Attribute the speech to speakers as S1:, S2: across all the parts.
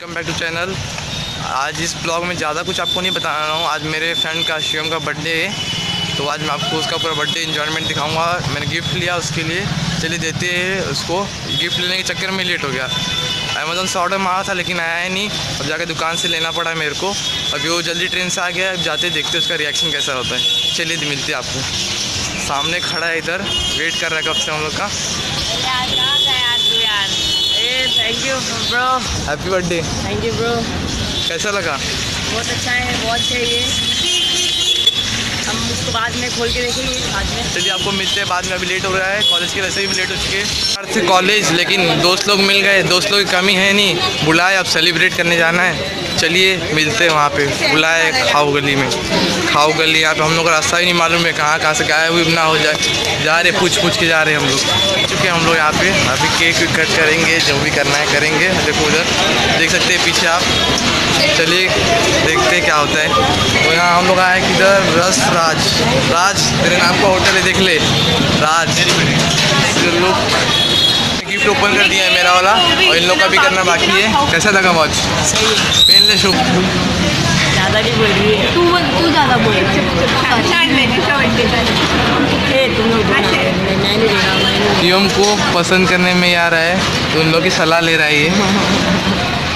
S1: Welcome back to channel. आज इस blog में ज़्यादा कुछ आपको नहीं बता रहा हूँ। आज मेरे फ्रेंड का शिवम का बर्थडे है, तो आज मैं आपको उसका पूरा बर्थडे एंजॉयमेंट दिखाऊंगा। मैंने गिफ्ट लिया उसके लिए, चलिए देते हैं उसको। गिफ्ट लेने के चक्कर में लेट हो गया। अमेज़न से ऑर्डर मारा था लेकिन आया नहीं, अब जाके दुकान से लेना पड़ा मेरे को। अभी वो जल्दी ट्रेन से आ गया, अब जाते देखते उसका रिएक्शन कैसा होता है। चलिए मिलते हैं आपको। सामने खड़ा है, इधर वेट कर रहा है कब से हम लोग का।
S2: Thank you bro.
S1: Happy birthday.
S2: Thank you bro.
S1: कैसा लगा?
S2: बहुत अच्छा है, बहुत चाहिए। हम उसको बाद में खोल के देखेंगे बाद में।
S1: चलिए आपको मिलते हैं बाद में, अभी लेट हो रहा है। कॉलेज के वैसे भी लेट हो चुके हैं से कॉलेज, लेकिन दोस्त लोग मिल गए। दोस्त लोग की कमी है नहीं, बुलाए अब सेलिब्रेट करने जाना है। चलिए मिलते हैं वहाँ पे। बुलाए खाओ गली में, खाओ गली। यहाँ पे हम लोग का रास्ता ही नहीं मालूम है, कहाँ से गायब हुई ना हो जाए। जा रहे पूछ के जा रहे हैं हम लोग। चुके हम लोग यहाँ पे। अभी केक कट करेंगे, जो भी करना है करेंगे। देखो उधर देख सकते हैं पीछे आप। चलिए देखते हैं क्या होता है। तो यहाँ हम लोग आए किधर, राज तेरे नाम का होटल है, देख ले राज। लोग गिफ्ट ओपन कर दिया है मेरा वाला, और इन लोग का भी करना बाकी है। कैसा लगा वॉच? पहन ले शुभ।
S2: ज़्यादा नहीं बोल रही है तू ज़्यादा बोल रही है।
S1: शिवम को पसंद करने में आ रहा है, तो उन लोग की सलाह ले रहा है ये।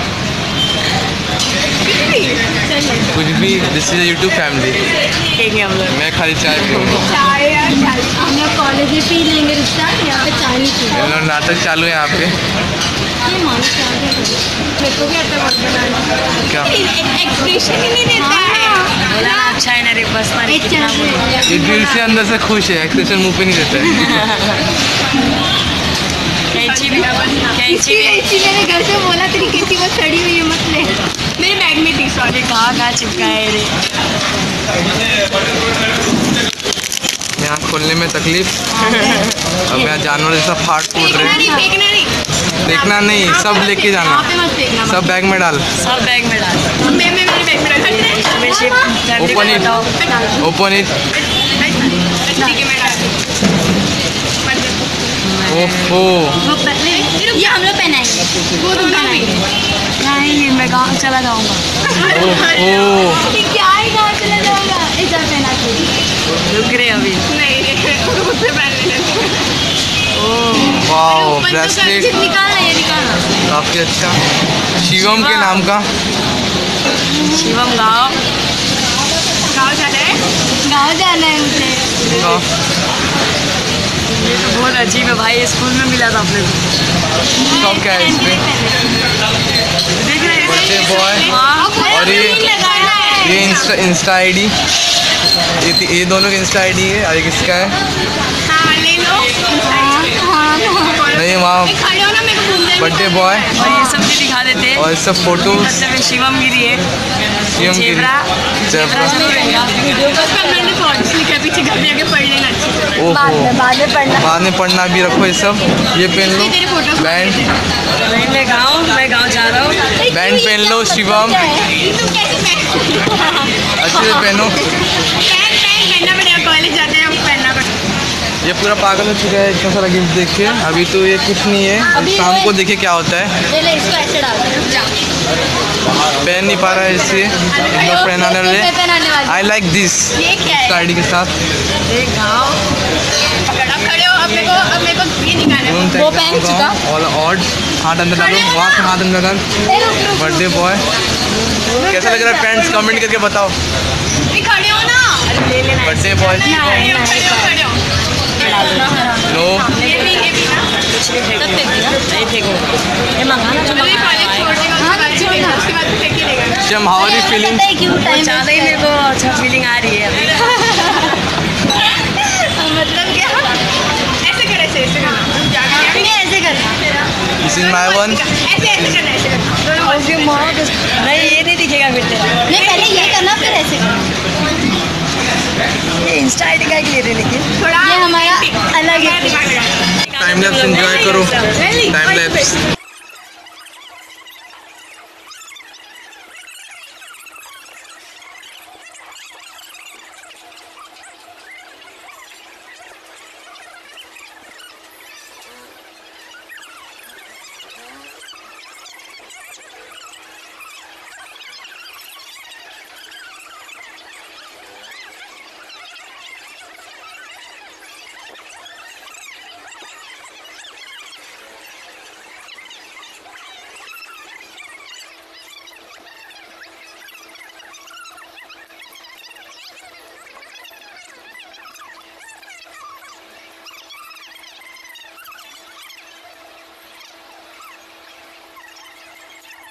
S1: कुछ भी, दिस इज यूट्यूब फैमिली।
S2: हम लोग
S1: मैं खाली चाय पीऊँगा।
S2: हम लोग कॉलेज में पी लेंगे रिश्ता, यहाँ पे चाय नहीं पी।
S1: नाटक चालू है यहाँ पे। क्या
S2: एक्सप्रेशन ही नहीं देता है। बोला अच्छा है ना रे, बस
S1: ये दिल से अंदर से खुश है, एक्सप्रेशन मुंह पे नहीं देता है।
S2: कैंची मेरे घर से बोला तेरी कैंची बहुत सड़ी हुई है, मत ले। मेरे बैग में थी, सॉरी। कहाँ चिपका है रे।
S1: यहाँ खोलने में तकलीफ। अब यहाँ जानवर जैसा फूट रहे। देखना नहीं, सब लेके जाना, सब बैग में डाल।
S2: सब बैग में डाल। मैं मेरे बैग में रखा।
S1: Open it, open it. ओहो,
S2: ये हम लोग पहनाएंगे, वो तुम पहनाएंगे। नहीं, मैं गाँव चला जाऊँगा। क्या है, गाँव चला जाऊँगा? इधर पहना के रुक रहे अभी। नहीं
S1: वाओ, ब्रेसलेट
S2: निकालना।
S1: काफी अच्छा। शिवम के नाम का।
S2: शिवम गाँव जाना है मुझे। ये तो बहुत अजीब है भाई, स्कूल में मिला था अपने को।
S1: सब क्या है इसमें?
S2: देख रहे हैं
S1: बर्थडे बॉय। और ये इंस्टा आईडी, ये दोनों की इंस्टा आईडी है। और किसका है? नहीं, वहाँ बर्थडे बॉय।
S2: और ये सब भी दिखा देते हैं,
S1: और सब फोटो
S2: शिवम गिरी है।
S1: शिवम गिरी। बाद में पढ़ना भी रखो ये सब। ये पहन लो बैंड।
S2: मैं गाँव जा रहा हूँ।
S1: बैंड पहन लो शिवम, अच्छे से पहनो।
S2: कॉलेज जाते हैं, पहनना पड़ता।
S1: ये पूरा पागल हो चुका है इतना सारा गिफ्ट देख के। अभी तो ये कुछ नहीं है, शाम को देखिए क्या होता है। पहन नहीं पा रहा है इससे, पहनाने वाले। आई लाइक दिस आईडी के साथ। वो पहन चुका। ऑड हाथ अंदर डालो, वहाँ से हाथ अंदर डाल। बर्थडे बॉय कैसा लग रहा है फ्रेंड्स, कमेंट करके बताओ। Birthday boy no Shivam, how are you feeling?
S2: ज़्यादा ही मेरे को अच्छा फीलिंग आ रही है अभी। मतलब क्या? ऐसे कर, ऐसे करना।
S1: This is my one.
S2: नहीं, ये नहीं दिखेगा फिर तेरा। नहीं, पहले ये करना फिर ऐसे करना। ये इंस्टा आईडी का ले रहे, लेकिन थोड़ा ये हमारा अलग है।
S1: टाइम लैप्स एंजॉय करो, टाइम लैप्स।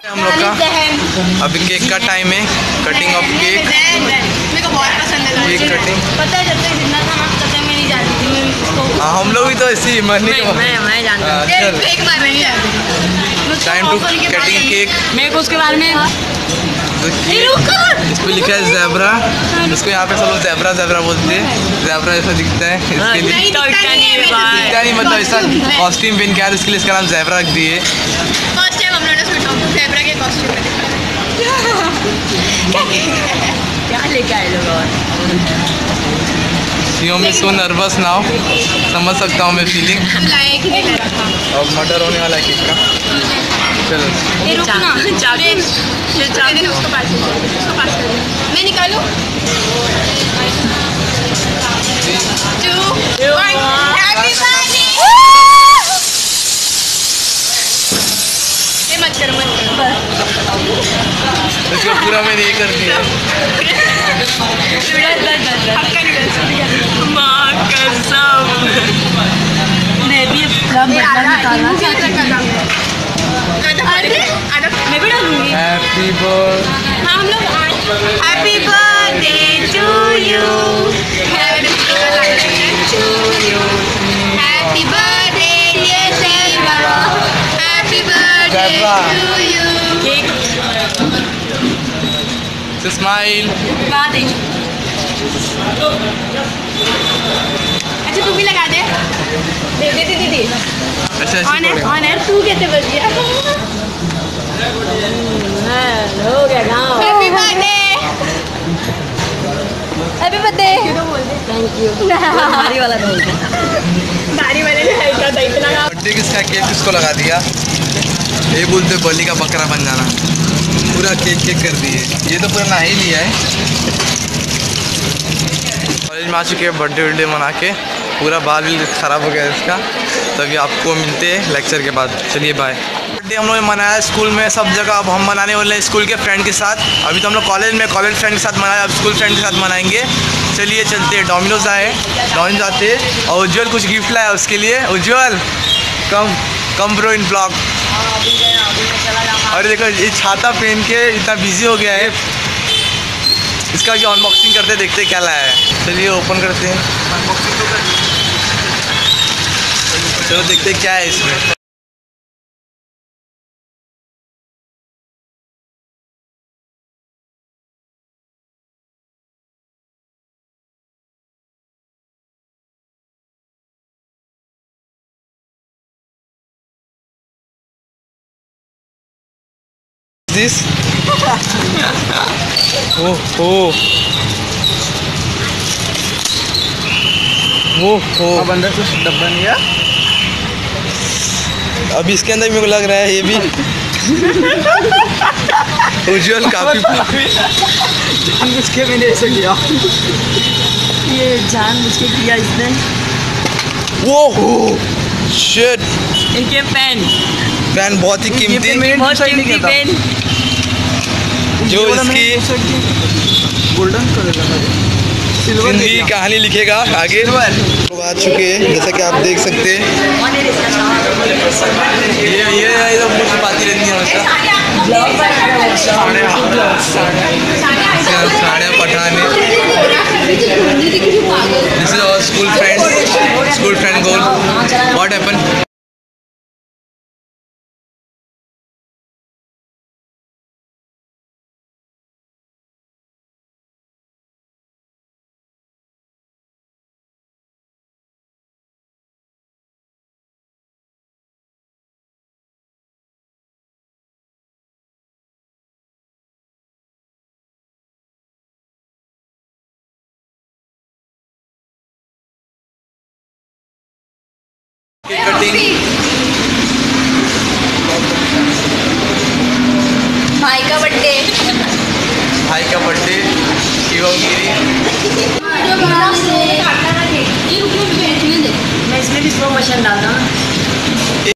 S1: हम लोग का अभी केक का टाइम है, कटिंग ऑफ केक।
S2: मेरे को बहुत पसंद है
S1: केक कटिंग।
S2: पता है जब तक जितना था ना तब तक मैं नहीं जानती थी।
S1: हाँ हम लोग भी तो ऐसे ही मरने के बाद।
S2: मैं जानता हूँ। केक मारने नहीं जानती।
S1: Time to cutting cake.
S2: मेरे को उसके बारे में
S1: इस पे लिखा है ज़ेब्रा, इसको यहाँ पे सब लोग ज़ेब्रा ज़ेब्रा बोलते हैं। ज़ेब्रा ऐसा दिखता है, इसके लिए दिखता नहीं, मतलब ऐसा कॉस्ट्यूम पहन के आया, इसके लिए इसका नाम ज़ेब्रा रख दिए।
S2: फर्स्ट टाइम हम लोगों ने सोचा ज़ेब्रा के कॉस्ट्यूम में क्या लेके आए लोग। और
S1: Shivam is so nervous now, समझ सकता हूँ मैं फीलिंग। अब मर्डर होने वाला है केक का। चलो
S2: उसको पास कर मैं निकालूं। 2 1 हैप्पी बर्थडे। ये मत करो
S1: इसको पूरा मैंने ये कर दिया।
S2: मैं भी मैं भी डालूंगी।
S1: Happy birthday.
S2: हाँ हम लोग happy birthday to you, happy birthday dear zebra, happy birthday to you.
S1: Smile.
S2: अच्छा तू भी लगा दे। दे दीदी।
S1: अच्छा
S2: ऑन एयर तू कैसे बच गया। हो गया गाँव। Happy birthday. Happy birthday. Thank you. गाड़ी वाला गाड़ी वाले ने इतना
S1: बर्थडे किसका केक किसको लगा दिया। ये बोलते बलि का बकरा बन जाना। पूरा केक कर दिए। ये तो पूरा ना ही लिया है। कॉलेज में आ चुके हैं, बर्थडे मना के पूरा बाल भी ख़राब हो गया इसका। तभी आपको मिलते हैं लेक्चर के बाद। चलिए बाय। बर्थडे हम लोग ने मनाया स्कूल में सब जगह। अब हम मनाने वाले हैं स्कूल के फ्रेंड के साथ। अभी तो हम लोग कॉलेज फ्रेंड के साथ मनाया, अब स्कूल फ्रेंड के साथ मनाएंगे। चलिए चलते हैं। डोमिनोज आए, डोमिनोज आते हैं। और उज्ज्वल कुछ गिफ्ट लाया उसके लिए। Ujjwal come bro in blog. अरे देखो ये छाता पहन के इतना बिजी हो गया है। इसका भी अनबॉक्सिंग करते देखते क्या लाया है। चलिए ओपन करते हैं। चलो देखते क्या है इसमें। दिस ओह
S3: अब अंदर कुछ डब्बा नहीं है।
S1: अब इसके अंदर मेरे को लग रहा है ये भी उज्ज्वल काफी
S3: कुछ के मैंने ऐसे किया।
S2: ये जानबूझ के किया इसने।
S1: वो शिट।
S2: इनके पेन
S1: बहुत ही कीमती,
S2: बहुत कीमती पेन
S1: जो इसकी
S3: गोल्डन कलर का
S1: जिंदगी कहानी लिखेगा आगे। लोग आ चुके हैं जैसा कि आप देख सकते हैं। ये तो मुझे बात ही रहती है साड़ियाँ पठाने। This is our school friend goal. What happen. Cutting
S2: भाई का बर्थडे
S1: शिवम गिरी।
S2: मैं इसमें भी स्लो मोशन डालता हूँ।